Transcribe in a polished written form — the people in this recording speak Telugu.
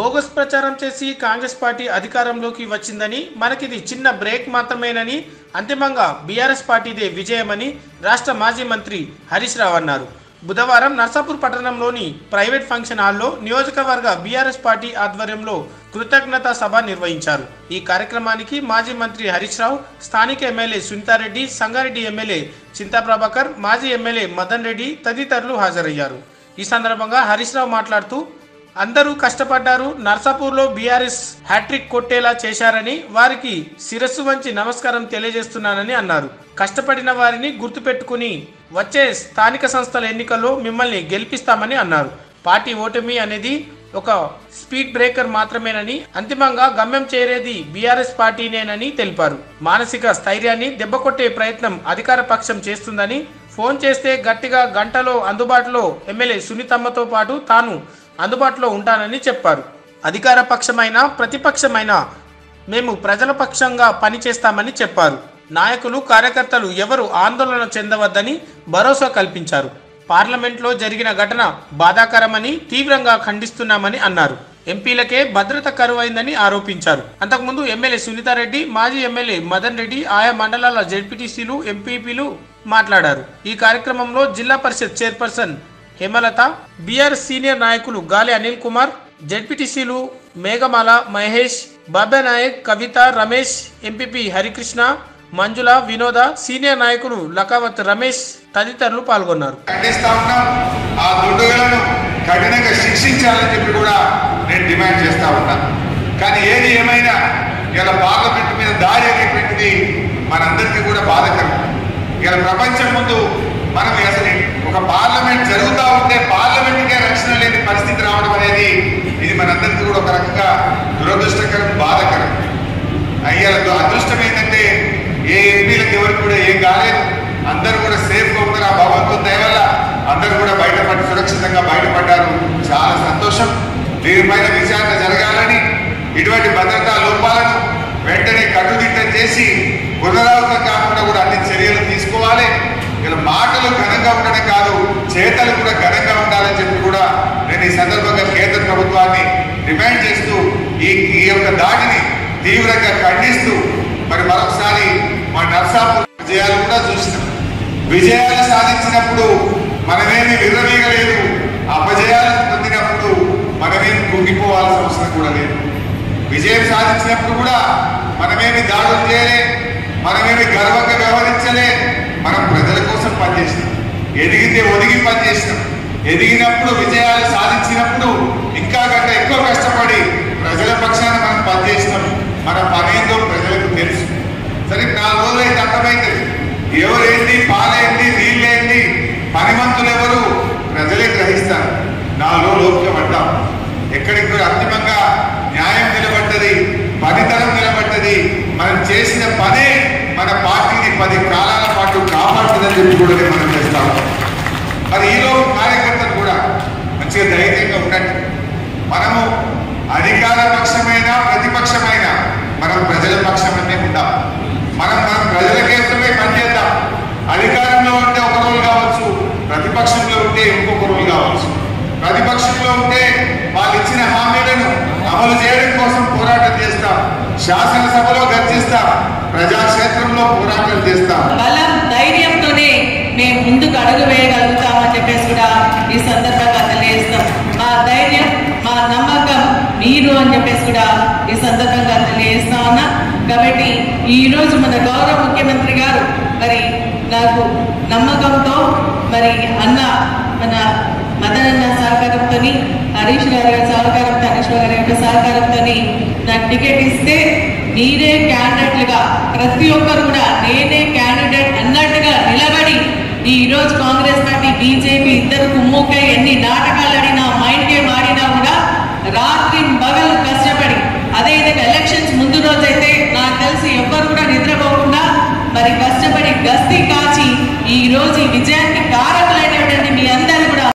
బోగస్ ప్రచారం చేసి కాంగ్రెస్ పార్టీ అధికారంలోకి వచ్చిందని, మనకిది చిన్న బ్రేక్ మాత్రమేనని, అంతిమంగా బీఆర్ఎస్ పార్టీదే విజయమని రాష్ట్ర మాజీ మంత్రి హరీష్ రావు అన్నారు. బుధవారం నర్సాపూర్ పట్టణంలోని ప్రైవేట్ ఫంక్షన్ హాల్లో నియోజకవర్గ బీఆర్ఎస్ పార్టీ ఆధ్వర్యంలో కృతజ్ఞతా సభ నిర్వహించారు. ఈ కార్యక్రమానికి మాజీ మంత్రి హరీష్ రావు, స్థానిక ఎమ్మెల్యే సునీతారెడ్డి, సంగారెడ్డి ఎమ్మెల్యే చింతా ప్రభాకర్, మాజీ ఎమ్మెల్యే మదన్ రెడ్డి తదితరులు హాజరయ్యారు. ఈ సందర్భంగా హరీష్ రావు మాట్లాడుతూ, అందరూ కష్టపడ్డారు, నర్సాపూర్లో బీఆర్ఎస్ హ్యాట్రిక్ కొట్టేలా చేశారని వారికి శిరస్సు వంచి నమస్కారం తెలియజేస్తున్నానని అన్నారు. కష్టపడిన వారిని గుర్తుపెట్టుకుని వచ్చే స్థానిక సంస్థల ఎన్నికల్లో మిమ్మల్ని గెలిపిస్తామని అన్నారు. పార్టీ ఓటమి అనేది ఒక స్పీడ్ బ్రేకర్ మాత్రమేనని, అంతిమంగా గమ్యం చేరేది బీఆర్ఎస్ పార్టీనేనని తెలిపారు. మానసిక స్థైర్యాన్ని దెబ్బకొట్టే ప్రయత్నం అధికార పక్షం చేస్తుందని, ఫోన్ చేస్తే గట్టిగా గంటలో అందుబాటులో ఎమ్మెల్యే సునీతమ్మతో పాటు తాను అందుబాటులో ఉంటానని చెప్పారు. అధికార పక్షమైన ప్రతిపక్షమైన మేము ప్రజల పక్షంగా పనిచేస్తామని చెప్పారు. నాయకులు, కార్యకర్తలు ఎవరు ఆందోళన చెందవద్దని భరోసా కల్పించారు. పార్లమెంట్లో జరిగిన ఘటన బాధాకరమని, తీవ్రంగా ఖండిస్తున్నామని అన్నారు. ఎంపీలకే భద్రత కరువైందని ఆరోపించారు. అంతకుముందు ఎమ్మెల్యే సునీతారెడ్డి, మాజీ ఎమ్మెల్యే మదన్ రెడ్డి, ఆయా మండలాల జెడ్పీటీసీలు, ఎంపీపీలు మాట్లాడారు. ఈ కార్యక్రమంలో జిల్లా పరిషత్ చైర్పర్సన్ హేమలత, బీఆర్ఎస్ సీనియర్ నాయకులు గాలి అనిల్ కుమార్, జెడ్పీటీసీలు మేఘమాల, మహేష్, బాబా నాయక్, కవిత, రమేష్, ఎంపీపీ హరికృష్ణ, మంజుల, వినోద, సీనియర్ నాయకులు లకావత్ రమేష్ తదితరులు పాల్గొన్నారు. ఆ దుండగులను కఠినంగా శిక్షించాలని చెప్పి కూడా నేను డిమాండ్ చేస్తా ఉన్నాను. కానీ ఏది ఏమైనా ఇలా పార్లమెంట్ మీద దాడి అనేటువంటిది మనందరికీ కూడా బాధకరం. ఇలా ప్రపంచం ముందు మనం అసలు ఒక పార్లమెంట్ జరుగుతూ ఉంటే పార్లమెంట్కే రక్షణ లేని పరిస్థితి రావడం అనేది ఇది మనందరికీ కూడా ఒక రకంగా దురదృష్టకరం, బాధకరం. అయ్యాల అదృష్టం ఏంటంటే ఏ ఎంపీలకు ఎవరికి కూడా ఏం కాలేదు, అందరూ కూడా సేఫ్గా ఉన్నారు. ఆ భగవంతుని దయ వల్ల అందరూ కూడా బయటపడి సురక్షితంగా బయటపడ్డారు. చాలా సంతోషం. దీనిపైన విచారణ జరగాలని, ఇటువంటి భద్రతా లోపాలను వెంటనే కట్టుదిట్టం చేసి పునరావృతం కాకుండా కూడా అన్ని చర్యలు తీసుకోవాలి. ఇలా మాటలు ఘనంగా ఉండడం కాదు, చేతలు కూడా ఘనంగా ఉండాలని చెప్పి కూడా నేను ఈ సందర్భంగా కేంద్ర ప్రభుత్వాన్ని డిమాండ్ చేస్తూ ఈ యొక్క దాడిని తీవ్రంగా ఖండిస్తూ మరి మరొకసారి మా నర్సాపూర్ విజయాలు కూడా చూసినాం. విజయాలు సాధించినప్పుడు మనమేమి విర్రవీగలేదు, అపజయాలు పొందినప్పుడు మనమేమి కుంగిపోవాల్సిన అవసరం కూడా లేదు. విజయం సాధించినప్పుడు కూడా మనమేమి దాడులు చేయలే, మనమేమి గర్వంగా వ్యవహరించలే. మనం ప్రజల కోసం పనిచేసినాం, ఎదిగితే ఒదిగి పనిచేసినాం. ఎదిగినప్పుడు, విజయాలు సాధించినప్పుడు ఇంకా గంట ఎక్కువ కష్టపడి ప్రజల పక్షాన మనం పనిచేసినాం. మన పనేందో ప్రజలకు తెలుసు. సరే, 4 రోజులు అయితే అర్థమైంది. ఎవరేంటి, పాలేంటి, నీళ్ళేంటి, పనిమంతులు ఎవరు ప్రజలే గ్రహిస్తారు. 4 రోజులు ఓపిక పడ్డాం. ఎక్కడికి అంతిమంగా న్యాయం నిలబడ్డది, పనితనం నిలబడ్డది. మనం చేసిన పనే మన పార్టీని 10 కాలాల పాటు కాపాడుతుందని చెప్పి కూడా మనం చేస్తాము. మరి ఈరోజు కార్యకర్తలు కూడా మంచిగా ధైర్యంగా ఉన్నట్టు, మనము అధికార పక్షమైన ప్రతిపక్షమైన మనం ప్రజల పక్షమే ఉందాం. మనం ప్రజల కేంద్రమే పనిచేద్దాం. అధికారంలో ఉంటే ఒక రోజు కావచ్చు, ప్రతిపక్షంలో ఉంటే ఇంకొక రోజు కావచ్చు. ప్రతిపక్షంలో ఉంటే వాళ్ళు ఇచ్చిన హామీలను అమలు చేయడం కోసం పోరాటం చేస్తాం, శాసనసభలో గర్జిస్తాం, ప్రజాక్షేత్రంలో పోరాటం చేస్తాం. బలం, ధైర్యంతోనే మేము ముందుకు అడుగు వేయగలుగుతామని చెప్పేసి కూడా ఈ సందర్భంగా తెలియజేస్తాం. మా ధైర్యం, మా నమ్మకం మీరు అని చెప్పేసి కూడా ఈ సందర్భంగా తెలియజేస్తా ఉన్నా. కాబట్టి ఈరోజు మన గౌరవ ముఖ్యమంత్రి గారు మరి నాకు నమ్మకంతో మరి అన్న మన మదనన్న సహకారంతో, హరీష్ గారి సహకారంతో, హరీష్ గారి యొక్క సహకారంతో నాకు టికెట్ ఇస్తే మీరే క్యాండిడేట్లుగా ప్రతి ఒక్కరు కూడా నేనే క్యాండిడేట్ అన్నట్టుగా నిలబడి ఈరోజు కాంగ్రెస్ పార్టీ, బీజేపీ ఇద్దరు కుమ్ముకై ఎన్ని నాటకాలు ఆడినా, మైండ్ గేమ్ ఆడినా కూడా రాత్రి పగలు కష్టపడి, అదేవిధంగా ఎలక్షన్స్ ముందు రోజైతే నాకు తెలిసి ఎవ్వరు కూడా నిద్రపోకుండా మరి కష్టపడి గస్తీ కాచి ఈ రోజు విజయ